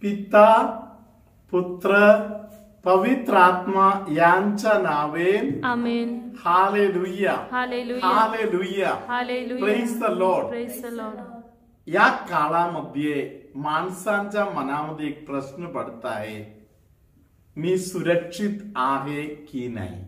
पिता पुत्र पवित्र आत्मा यांच्या नावेन amen. Hallelujah hallelujah. Hallelujah. Hallelujah. Praise the lord. Praise the lord. या काळामध्ये माणसांच्या मनामध्ये एक प्रश्न पडत आहे, मी सुरक्षित आहे की नाही.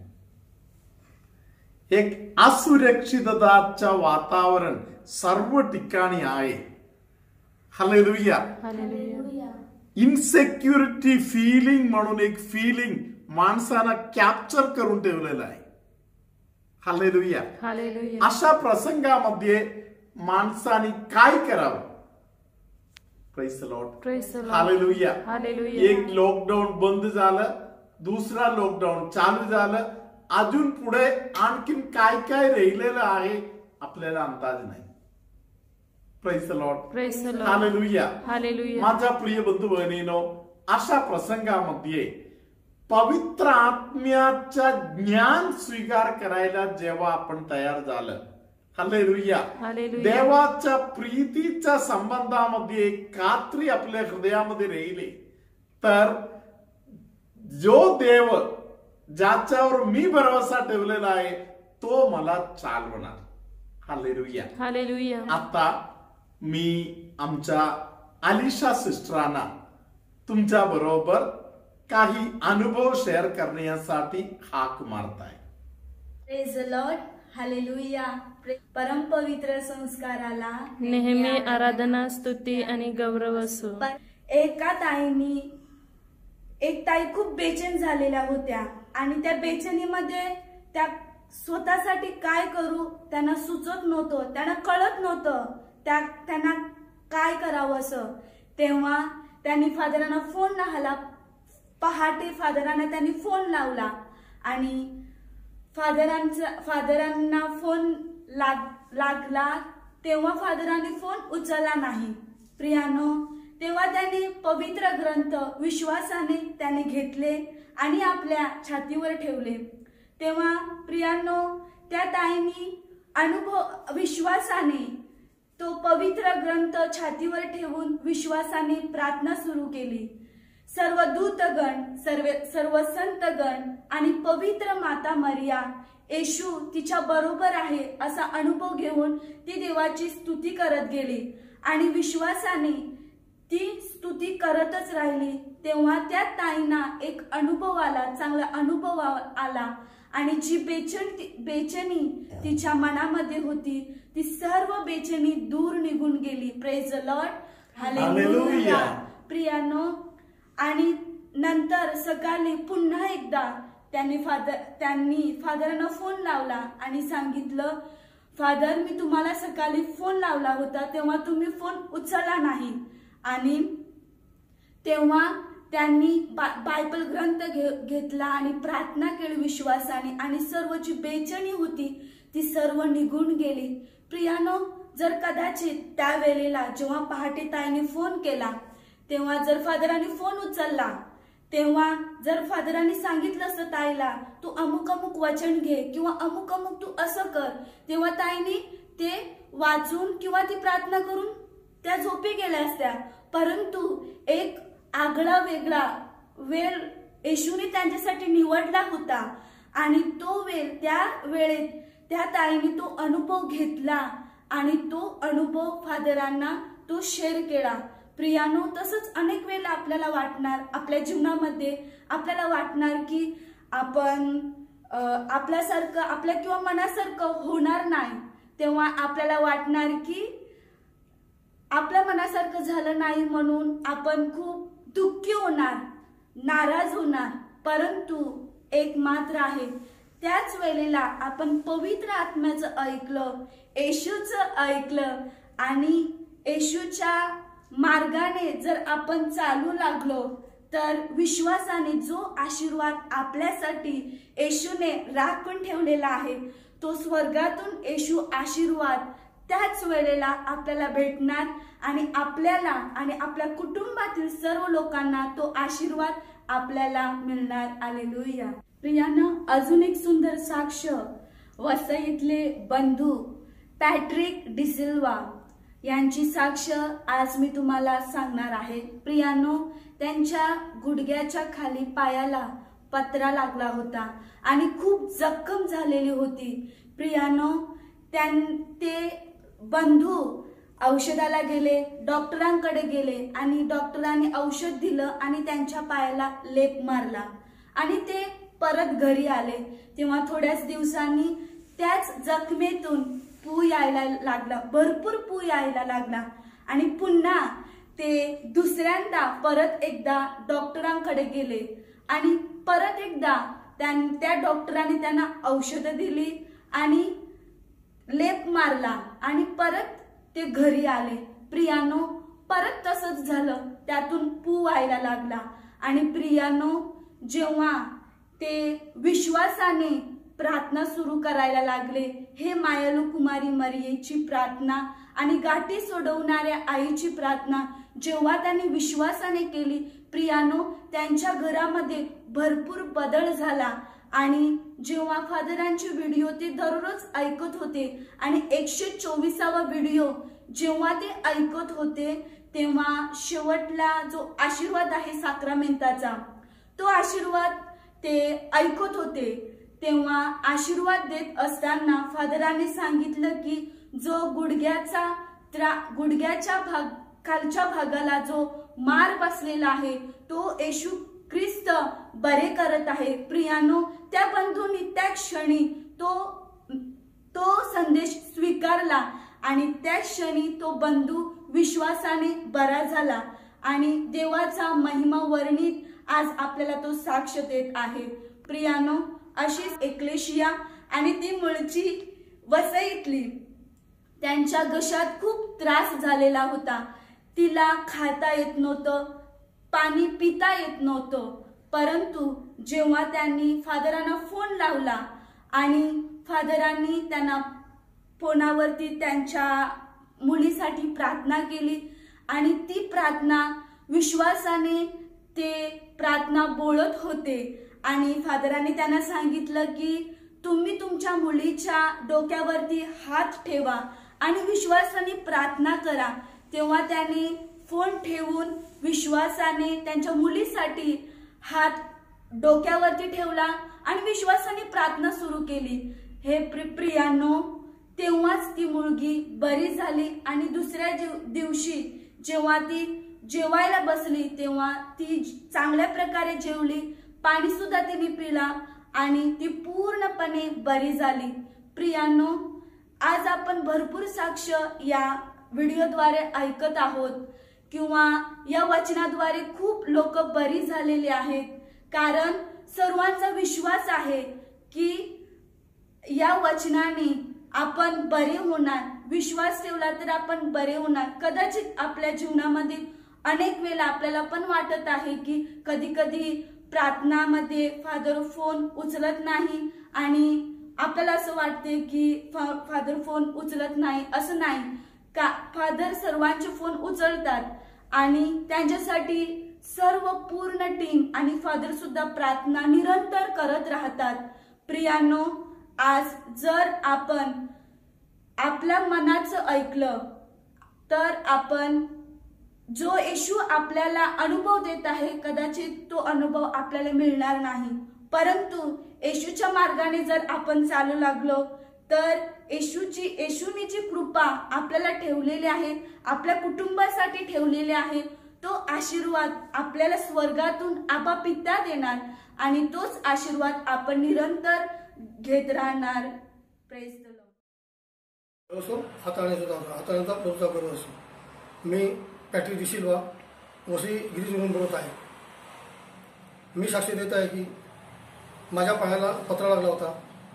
एक असुरक्षितताचं वातावरण सर्व ठिकाणी आहे. हालेलुया. हालेलुया. इनसेक्युरिटी फीलिंग म्हणून एक फीलिंग माणसानं कॅप्चर करून ठेवलेलं आहे. हालेलुया. हालेलुया. अशा प्रसंगामध्ये माणसाने काय करावं. Praise the lord. Praise the lord. Hallelujah. Hallelujah. एक लॉकडाऊन बंद झालं, दुसरा लॉकडाऊन चालू झालं, अजून पुढे आणखीन काय काय राहिलेलं आहे आपल्याला अंदाज नाही. Praise the lord. Praise the lord. Hallelujah. Hallelujah. माझ्या प्रिय बंधू बहिणीनो, अशा प्रसंगामध्ये पवित्र आत्म्याचा ज्ञान स्वीकार करायला जेव्हा आपण तयार झालं, हालेलुया, हालेलुया. देवाच्या प्रीतीच्या संबंधामध्ये एक खात्री आपल्या हृदयामध्ये राहिली, तर जो देव ज्याच्यावर मी भरोसा ठेवलेला आहे तो मला चालवणार. हालेलुया. हालेलुया. आता मी आमच्या अलिशा सिस्टरांना तुमच्या बरोबर काही अनुभव शेअर करण्यासाठी हाक मारताय. Praise the lord. हालेलुया. परम पवित्र संस्काराला नेहमी आराधना, स्तुती आणि गौरव असो. एका ताईनी एक ताई खूप बेचैन झालेल्या होत्या आणि त्या बेचैनीमध्ये त्या स्वतःसाठी काय करू त्यांना सुचत नव्हतं, त्यांना कळत नव्हतं त्यांना काय करावं असं. तेव्हा त्यांनी फादरांना फोन लावला. पहाटे फादरांना त्यांनी फोन लावला आणि फादरांना फोन लागला. तेव्हा फादरांनी फोन उचलला नाही. प्रियानो, तेव्हा त्यांनी पवित्र ग्रंथ विश्वासाने त्यांनी घेतले आणि आपल्या छातीवर ठेवले. तेव्हा प्रियानो, त्या ताईंनी विश्वासाने तो पवित्र ग्रंथ छातीवर ठेवून विश्वासाने प्रार्थना सुरू केली. सर्व दूतगण, सर्व संतगण आणि पवित्र माता मरिया, येशू तिच्या बरोबर आहे असा अनुभव घेऊन ती देवाची स्तुती करत गेली आणि विश्वासाने ती स्तुती करतच राहिली. तेव्हा त्या ताईंना एक अनुभव आला, चांगला अनुभव आला आणि जी बेचैनी तिच्या मनामध्ये होती ती सर्व बेचैनी दूर निघून गेली. Praise the lord. हालेलुया. प्रियानो, आणि नंतर सकाळी पुन्हा एकदा त्यांनी फादरांना फोन लावला आणि सांगितलं, फादर, मी तुम्हाला सकाळी फोन लावला होता तेव्हा तुम्ही फोन उचलला नाही. आणि तेव्हा त्यांनी बायबल ग्रंथ घेतला आणि प्रार्थना केली विश्वासाने आणि सर्व जी बेचैनी होती ती सर्व निघून गेली. प्रियानो, जर कदाचित त्या वेळेला जेव्हा पहाटे ताईने फोन केला तेव्हा जर फादरांनी फोन उचलला, तेव्हा जर फादरांनी सांगितलं असतं ताईला, तू अमुक अमुक वचन घे किंवा अमुक अमुक तू असं कर, तेव्हा ताईने ते वाचून किंवा ती प्रार्थना करून त्या झोपी गेल्या असत्या. परंतु एक आगळा वेगळा वेळ येशूने त्यांच्यासाठी निवडला होता आणि तो वेळ, त्या वेळेत त्या ताईने तो अनुभव घेतला आणि तो अनुभव फादरांना तो शेअर केला. प्रियानो, तसंच अनेक वेळेला आपल्याला वाटणार, आपल्या जीवनामध्ये आपल्याला वाटणार की आपण आपल्यासारखं, आपल्या किंवा मनासारखं होणार नाही. तेव्हा आपल्याला वाटणार की आपल्या मनासारखं झालं नाही म्हणून आपण खूप दुःखी होणार, नाराज होणार. परंतु एक मात्र आहे, त्याच वेळेला आपण पवित्र आत्म्याचं ऐकलं, येशूचं ऐकलं आणि येशूच्या मार्गाने जर आपण चालू लागलो तर विश्वासाने जो आशीर्वाद आपल्यासाठी येशूने राखून ठेवलेला आहे तो स्वर्गातून येशू आशीर्वाद त्याच वेळेला आपल्याला भेटणार आणि आपल्याला आणि आपल्या कुटुंबातील सर्व लोकांना तो आशीर्वाद आपल्याला मिळणार. हालेलुया. प्रियानो, अजून एक सुंदर साक्ष वसईतले बंधू पॅट्रिक डिसिल्वा यांची साक्ष आज मी तुम्हाला सांगणार आहे। प्रियानो, त्यांच्या गुडघ्याच्या खाली पायाला पत्रा लागला होता आणि खूप जखम झालेली होती। प्रियानो, ते बंधू औषधाला गेले, डॉक्टरांकडे गेले आणि डॉक्टरांनी औषध दिलं आणि त्यांच्या पायाला लेप मारला आणि ते परत घरी आले। तेव्हा थोड्याच दिवसांनी त्याच जखमेतून पू यायला लागला, भरपूर पू यायला लागला आणि पुन्हा ते दुसऱ्यांदा परत एकदा डॉक्टरांकडे गेले आणि परत एकदा त्या डॉक्टरांनी त्यांना औषधं दिली आणि लेप मारला आणि परत ते घरी आले। प्रियानो, परत तसंच झालं, त्यातून पू व्हायला लागला आणि प्रियानो, जेव्हा ते विश्वासाने प्रार्थना सुरू करायला लागले, हे मायालू कुमारी मरियेची प्रार्थना आणि गाठी सोडवणाऱ्या आईची प्रार्थना जेव्हा त्यांनी विश्वासाने केली, प्रियानो, त्यांच्या घरामध्ये भरपूर बदल झाला। आणि जेव्हा फादरांचे व्हिडिओ ते दररोज ऐकत होते आणि 124वा व्हिडिओ जेव्हा ते ऐकत होते, तेव्हा शेवटला जो आशीर्वाद आहे साक्रामेंटाचा, तो आशीर्वाद ते ऐकत होते। तेव्हा आशीर्वाद देत असताना फादरांनी सांगितलं की जो गुडघ्याच्या खालच्या भागाला जो मार बसलेला आहे तो येशू ख्रिस्त बरे करत आहे। प्रियानो, त्या बंधूंनी त्या क्षणी तो संदेश स्वीकारला आणि त्या क्षणी तो बंधू विश्वासाने बरा झाला आणि देवाचा महिमा वर्णित आज आपल्याला तो साक्ष देत आहे। प्रियानो, अशीच एक्लेशिया आणि ती मुळची वसईतली, त्यांच्या घशात खूप त्रास झालेला होता। तिला खाता येत नव्हतं, पाणी पिता येत नव्हतं, परंतु जेव्हा त्यांनी फादरांना फोन लावला आणि फादरांनी त्यांना फोनावरती त्यांच्या मुलीसाठी प्रार्थना केली आणि ती प्रार्थना विश्वासाने ते प्रार्थना बोलत होते आणि फादरांनी त्यांना सांगितलं की तुम्ही तुमच्या मुलीच्या डोक्यावरती हात ठेवा आणि विश्वासाने प्रार्थना करा। तेव्हा त्यांनी फोन ठेवून विश्वासाने त्यांच्या मुलीसाठी हात डोक्यावरती ठेवला आणि विश्वासाने प्रार्थना सुरू केली। हे प्रियानो, तेव्हाच ती मुलगी बरी झाली आणि दुसऱ्या दिवशी जेव्हा ती जेवायला बसली तेव्हा ती चांगल्या प्रकारे जेवली, पाणी सुद्धा तिने पिला आणि ती पूर्णपणे बरी झाली। प्रियानो, आज आपण भरपूर साक्ष या व्हिडिओद्वारे ऐकत आहोत किंवा या वचनाद्वारे खूप लोक बरी झालेले आहेत, कारण सर्वांचा विश्वास आहे की या वचनाने आपण बरे होणार। विश्वास ठेवला तर आपण बरे होणार। कदाचित आपल्या जीवनामध्ये अनेक वेळा आपल्याला पण वाटत आहे की कधी कधी प्रार्थनामध्ये फादर फोन उचलत नाही आणि आपल्याला असं वाटते की फादर फोन उचलत नाही। असं नाही का, फादर सर्वांचे फोन उचलतात आणि त्यांच्यासाठी सर्व पूर्ण टीम आणि फादर सुद्धा प्रार्थना निरंतर करत राहतात। प्रियानो, आज जर आपण आपल्या मनाचं ऐकलं तर आपण जो येशू आपल्याला अनुभव देत आहे कदाचित तो अनुभव आपल्याला मिळणार नाही, परंतु येशूच्या मार्गाने जर आपण चालू लागलो तर येशूनी जी कृपा आपल्याला ठेवलेली आहे, आपल्या कुटुंबासाठी ठेवलेली आहे, तो आशीर्वाद आपल्याला स्वर्गातून आबा पिता देणार आणि तोच आशीर्वाद आपण निरंतर घेत राहणार। Praise the lord. हाताळण्याचा प्रभूचा गर्व असो। मी पॅट्रिक डिसिल्वा वसई गिरीजवरून बोलत आहे। मी साक्ष देत आहे की माझ्या पायाला पत्रा लागला होता,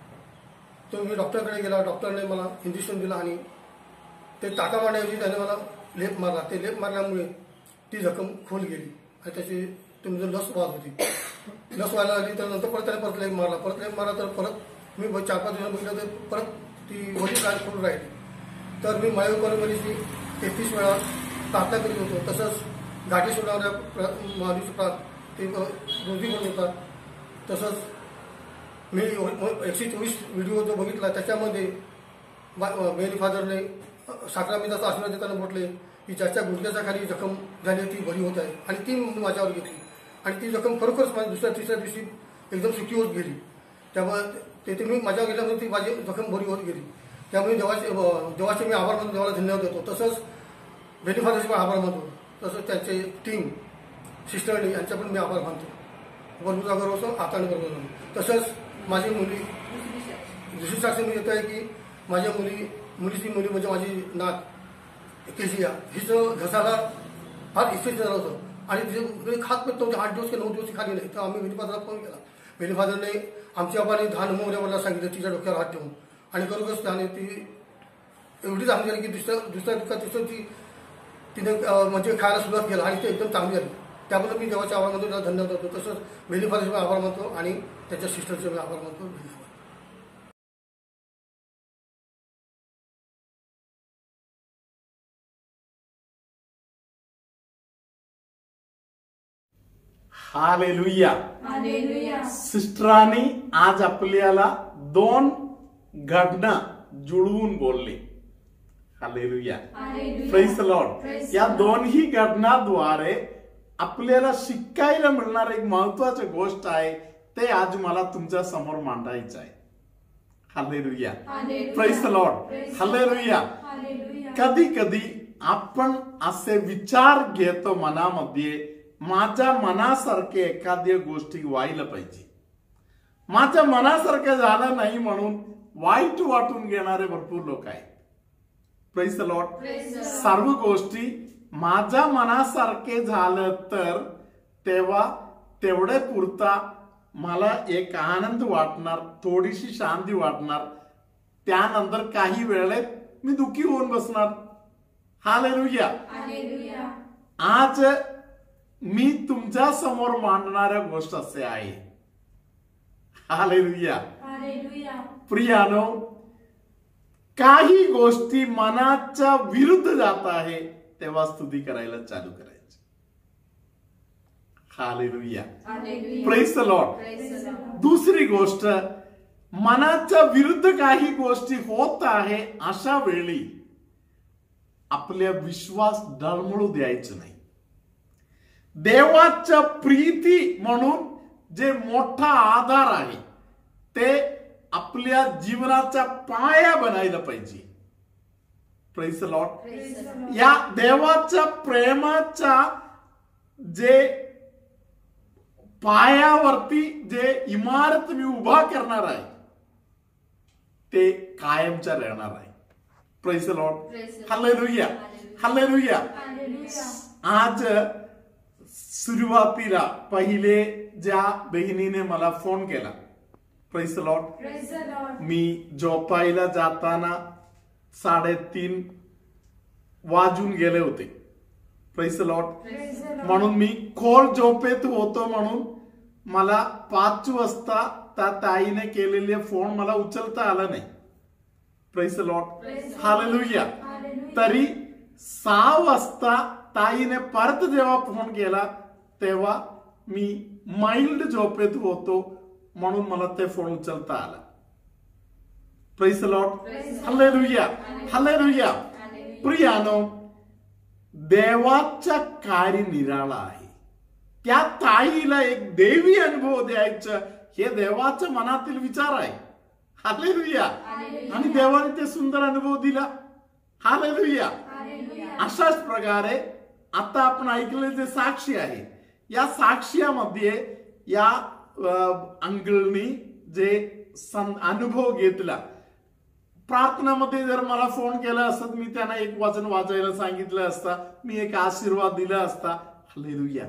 तो मी डॉक्टरकडे गेला, डॉक्टरने मला इंजेक्शन दिलं आणि ते टाका मारण्याऐवजी त्याने मला लेप मारला। ते लेप मारल्यामुळे ती जखम खोल गेली आणि त्याची तुमची लस वाद होती। लस व्हायला लागली तर नंतर परत त्याने परत लेप मारला तर परत मी 4-5 दिवस बघितलं तर परत ती वडी काय खोल राहिली। तर मी मायोकॉलमरीची 33 वेळा प्रार्थना करीत होतो। तसंच गाठी सोडणाऱ्या ते रोजी म्हणत होता। तसंच मी 124 व्हिडिओ जो बघितला त्याच्यामध्ये मेरी फादरने साखरामिताचा आशीर्वाद देताना म्हटले की ज्याच्या गुडघ्याच्या खाली जखम झाली ती बरी होत आहे, आणि ती मी माझ्यावर घेतली आणि ती जखम खरोखरच माझ्या दुसऱ्या तिसऱ्या दिवशी एकदम सुखी होत गेली. त्यामुळे ते मी माझ्यावर गेल्यामुळे ती माझी जखम बरी होत गेली. त्यामुळे देवाचे मी आभार मानतो, देवाला धन्यवाद देतो. तसंच बेनिफादरचे पण आभार मानतो. तसंच त्यांचे टीम सिस्टरनी यांचा पण मी आभार मानतो. बरोबर बरोबर आता आणि बरोबर. तसंच माझी मुली दुसरी साक्षी मी देत आहे की माझ्या मुलीची मुली म्हणजे माझी नात केशिया, हिचं घसाला फार इफेक्ट झालं होतं आणि तिथे खात पेट नव्हते. 8 दिवस की 9 दिवस खाली नाही. तर आम्ही बेनिफादरला फोन केला. बेनिफादरने आमच्या बाबाने 10 नंबर मला सांगितलं तिच्या डोक्यावर हात ठेवून, आणि खरोखरच त्याने ती एवढी चांगली झाली की दुसऱ्या दुःखात तिसरं तिने म्हणजे खायला सुरुवात केला आणि ते एकदम चांगली झाली. त्याबद्दल मी देवाचे आभार मानतो, त्याला धन्यवाद देतो. तसंच बेनिफादरचे आभार मानतो आणि त्याच्या सिस्टरचे मी आभार मानतो. धन्यवाद. हालेलुया. सिस्टरांनी आज आपल्याला 2 घटना जुळवून बोलले. हालेलुया. Praise the lord. या दोन्ही घटनाद्वारे आपल्याला शिकायला मिळणार एक महत्वाची गोष्ट आहे, ते आज मला तुमच्या समोर मांडायचं आहे. Hallelujah. Praise the lord. Hallelujah. कधी कधी आपण असे विचार घेतो मनामध्ये, माझ्या मनासारखे एखाद्या गोष्टी व्हायला पाहिजे, माझ्या मनासारखं झालं नाही म्हणून वाईट वाटून घेणारे भरपूर लोक आहेत. Praise the lord. सर्व गोष्टी माझ्या मनासारखे झालं तर तेव्हा तेवढे पुरता मला एक आनंद वाटणार, थोडीशी शांती वाटणार. त्यानंतर काही वेळेत मी दुःखी होऊन बसणार. हालेलुया. आज मी तुमच्या समोर मांडणाऱ्या गोष्ट असे आहे. हालेलुया. प्रियानो, काही गोष्टी मनाच्या विरुद्ध जात आहे तेव्हा स्तुती करायला चालू करायची. हालेलुया. Praise the lord. दुसरी गोष्ट, मनाच्या विरुद्ध काही गोष्टी होत आहे अशा वेळी आपल्या विश्वास डळमळू द्यायचं नाही. देवाच्या प्रीती म्हणून जे मोठा आधार आहे ते आपल्या जीवनाचा पाया बनायला पाहिजे. Praise the lord. या देवाच्या प्रेमाच्या जे पायावरती जे इमारत मी उभा करणार आहे ते कायमच्या राहणार आहे. Praise the lord. Hallelujah. Hallelujah. आज सुरुवातीला पहिले ज्या बहिणीने मला फोन केला, प्रेज द लॉर्ड, मी झोपायला जाताना 3:30 वाजून गेले होते. Praise the lord. म्हणून मी खोल झोपेत होतो म्हणून मला 5 वाजता त्या ताईने केलेले फोन मला उचलता आला नाही. Praise the lord. हालेलुया. तरी 6 वाजता ताईने परत जेव्हा फोन केला तेव्हा मी माइल्ड झोपेत होतो म्हणून मला ते फोन उचलता आला. Praise the lord. Hallelujah. Hallelujah. प्रियानो, देवाचा कार्य निराळा आहे. त्या ताईला एक देवी अनुभव द्यायचं हे देवाच्या मनातील विचार आहे. हालेलुया. आणि देवाने ते सुंदर अनुभव दिला. हालेलुया. अशाच प्रकारे आता आपण ऐकलेले जे साक्षी आहे, या साक्ष्यामध्ये या अंकलनी जे अनुभव घेतला, प्रार्थनामध्ये जर मला फोन केला असता मी त्यांना एक वचन वाचायला सांगितलं असता, मी एक आशीर्वाद दिला असता. हालेलुया.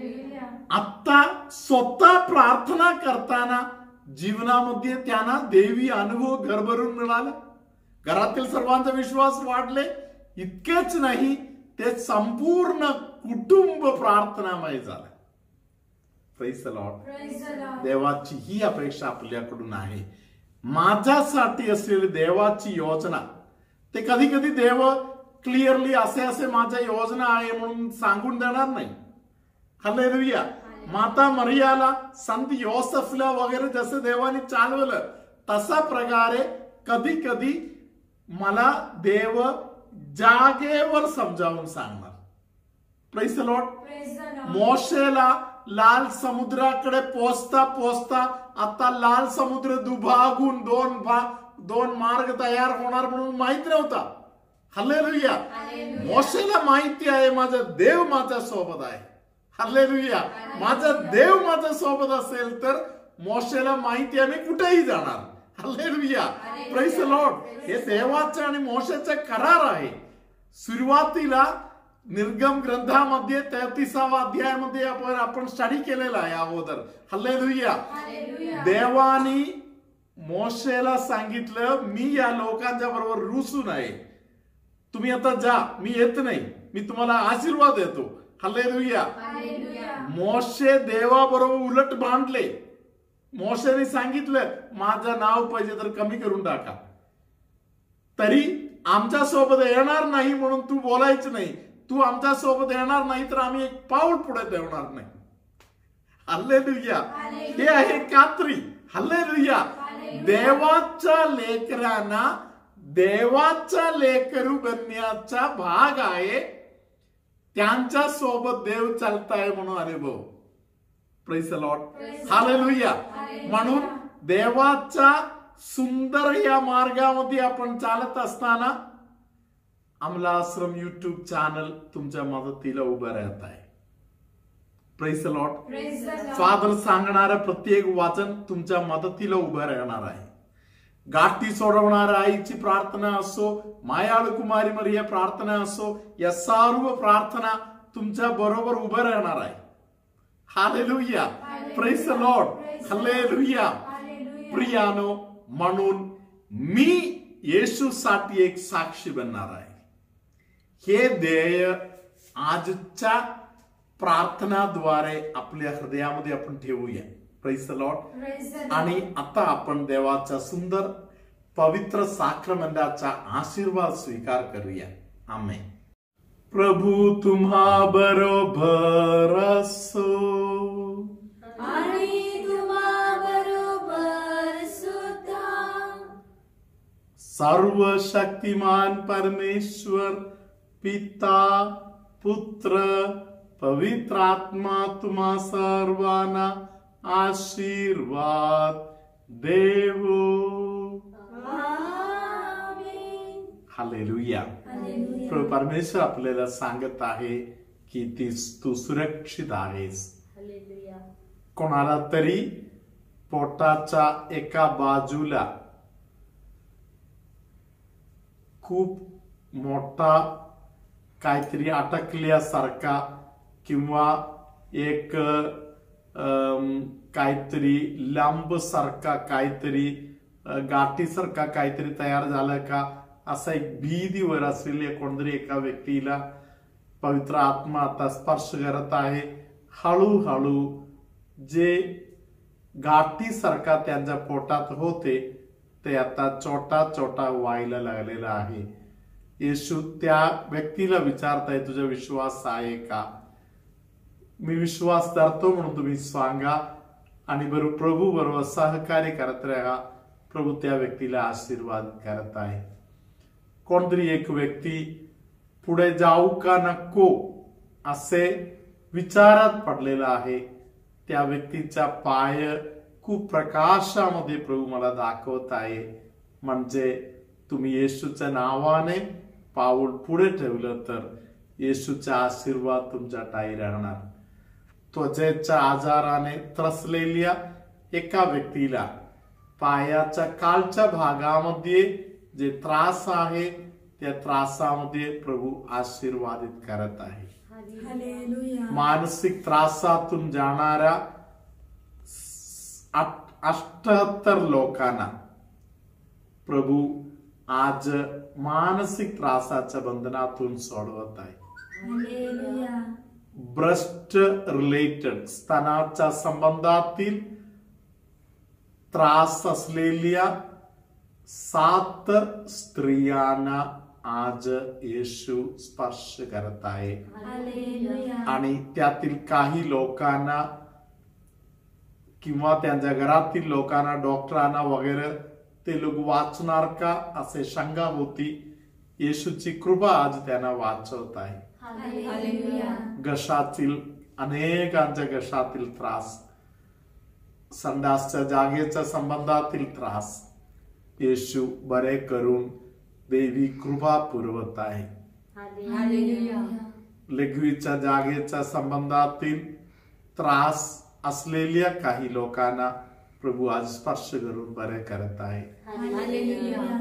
आता स्वतः प्रार्थना करताना जीवनामध्ये त्यांना देवी अनुभव घरभरून मिळाला. घरातील सर्वांचा विश्वास वाढले. इतकेच नाही, ते संपूर्ण कुटुंब प्रार्थनामय झालं. Praise the lord. देवाची ही अपेक्षा आपल्याकडून आहे. माझ्यासाठी असलेली देवाची योजना, ते कधी कधी देव क्लिअरली असे असे माझ्या योजना आहे म्हणून सांगून देणार नाही. हालेलुया. माता मरियाला, संत योसेफला वगैरे जसं देवाने चालवलं तसा प्रकारे कधी कधी मला देव जागेवर समजावून सांगणार. Praise the Lord. मोशेला लाल समुद्राकडे पोचता पोचता आता लाल समुद्र दुभागून दोन मार्ग तयार होणार म्हणून माहित नव्हता. हालेलुया. मोशेला माहिती आहे माझा देव माझ्या सोबत आहे. हालेलुया. माझा देव माझ्या सोबत असेल तर मोशेला माहिती आहे मी कुठेही जाणार. हालेलुया. Praise the lord. हे देवाचे आणि मोशेचे करार आहे. सुरुवातीला निर्गम ग्रंथामध्ये 33व्या अध्यायामध्ये आपण स्टडी केलेला आहे अगोदर. हालेलुया. देवानी मोशेला सांगितलं मी या लोकांच्या बरोबर रुसून आहे, तुम्ही आता जा, मी येत नाही, मी तुम्हाला आशीर्वाद देतो. हालेलुया. मोशे देवाबरोबर उलट भांडले. मोशेने सांगितलं माझं नाव पाहिजे तर कमी करून टाका, तरी आमच्या सोबत येणार नाही म्हणून तू बोलायचं नाही. तू आमच्या सोबत येणार नाही तर आम्ही एक पाऊल पुढे ठेवणार नाही. हालेलुया. हे आहे खात्री. हालेलुया. देवाच्या लेकरांना देवाचा लेकरू बनण्याचा भाग आहे. त्यांच्या सोबत देव चालताय म्हणून अनुभव. Praise the lord. हालेलुया. म्हणून देवाच्या सुंदर या मार्गामध्ये आपण चालत असताना अमला आश्रम YouTube चॅनल तुमच्या मदतीला उभं राहत आहे. Praise the lord. फादर सांगणारं प्रत्येक वाचन तुमच्या मदतीला उभं राहणार आहे. गाठी सोडवणाऱ्या आईची प्रार्थना असो, मायाळू कुमारी मरिया प्रार्थना असो, या सर्व प्रार्थना तुमच्या बरोबर उभं राहणार आहे. Hallelujah. Praise the lord. Hallelujah. प्रियानो, म्हणून मी येशूसाठी एक साक्षी बनणार आहे. हे ध्येय आजच्या प्रार्थनाद्वारे आपल्या हृदयामध्ये आपण ठेवूया. Praise the lord. आणि आता आपण देवाच्या सुंदर पवित्र साक्रमेंटाचा आशीर्वाद स्वीकार करूया. आमेन. प्रभू तुम्हा बरोबर असो आणि तुम्हा बरोबर सुद्धा. सर्व शक्तिमान परमेश्वर पिता, पुत्र, पवित्र आत्मा तुम्हा सर्वांना आशीर्वाद देवो. हालेलुया. प्रभू परमेश्वर आपल्याला सांगत आहे की तू सुरक्षित आहेस. कोणाला तरी पोटाच्या एका बाजूला खूप मोठा काहीतरी अटकल्यासारखा किंवा एक काहीतरी लांब सारखा काहीतरी गाठीसारखा काहीतरी तयार झाला का असा एक भीतीवर असलेल्या कोणतरी एका व्यक्तीला पवित्र आत्मा आता स्पर्श करत आहे. हळूहळू जे गाठीसारखा त्यांच्या पोटात होते ते आता छोटा छोटा व्हायला लागलेला आहे. येशू त्या व्यक्तीला विचारताय तुझा विश्वास आहे का? मी विश्वास धरतो म्हणून तुम्ही सांगा आणि प्रभू बरोबर सहकार्य करत राहा. प्रभू त्या व्यक्तीला आशीर्वाद करत आहे. कोणतरी एक व्यक्ती पुढे जाऊ का नको असे विचारात पडलेला आहे. त्या व्यक्तीचा पाय खूप प्रकाशामध्ये प्रभू मला दाखवत आहे. म्हणजे तुम्ही येशूच्या नावाने पाऊल पुढे ठेवलं तर येशूचा आशीर्वाद तुमच्या ठाई राहणार. त्वचेच्या आजाराने त्रसलेल्या एका व्यक्तीला पायाच्या खालच्या भागामध्ये जे त्रास आहे त्या त्रासामध्ये प्रभू आशीर्वादित करत आहे. मानसिक त्रासातून जाणाऱ्या 78 लोकांना प्रभू आज मानसिक त्रासाच्या बंधनातून सोडवत आहे. ब्रेस्ट रिलेटेड स्तनाच्या संबंधातील त्रास असलेल्या 7 स्त्रियांना आज येशू स्पर्श करत आहे. आणि त्यातील काही लोकांना किंवा त्यांच्या घरातील लोकांना डॉक्टरांना वगैरे ते लोक वाचणार का असे शंका होती. येशूची कृपा आज त्यांना वाचवत आहे. हालेलुया. घशातील अनेकांच्या घशातील त्रास, संडासच्या जागेच्या संबंधातील त्रास येशू बरे करून देवी कृपा पुरवत आहे. हालेलुया. लघवीच्या जागेच्या संबंधातील त्रास असलेल्या काही लोकांना प्रभू आज स्पर्श करून बरे करत आहे. हालेलुया.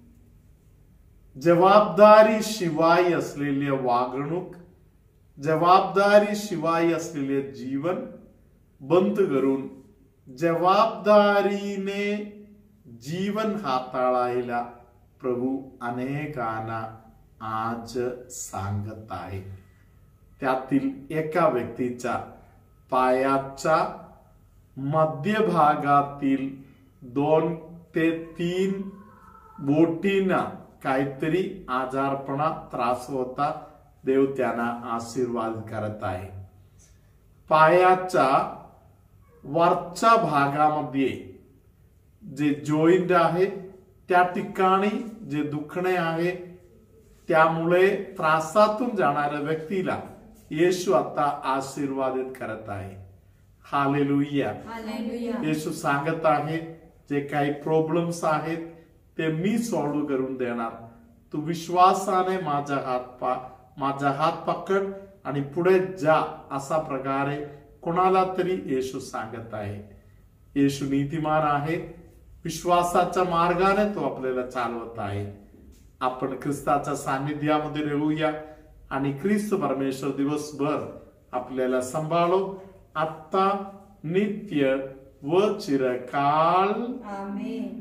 जबाबदारी शिवाय असलेली वागणूक, जबाबदारी शिवाय असलेले जीवन बंद करून जबाबदारीने जीवन हाताळायला प्रभू अनेकांना आज सांगत आहे. त्यातील एका व्यक्तीच्या पायाच्या मध्यभागातील 2 ते 3 बोटींना काहीतरी आजारपणा त्रास होता. देव त्यांना आशीर्वाद करत आहे. पायाच्या वरच्या भागामध्ये जे जॉईंट आहे त्या ठिकाणी जे दुखणे आहे, त्यामुळे त्रासातून जाणाऱ्या व्यक्तीला येशू आता आशीर्वादित करत आहे. हालेलुया. येशू सांगत आहे जे काही प्रॉब्लेम्स आहेत ते मी सॉल्व्ह करून देणार. तू विश्वासाने माझा हात पकड आणि पुढे जा, असा प्रकारे कोणाला तरी येशू सांगत आहे. येशू नीतिमान आहे. विश्वासाच्या मार्गाने तो आपल्याला चालवत आहे. आपण ख्रिस्ताच्या सानिध्यामध्ये राहूया आणि ख्रिस्त परमेश्वर दिवसभर आपल्याला सांभाळो, आता नित्य व चिरकाल. आमेन.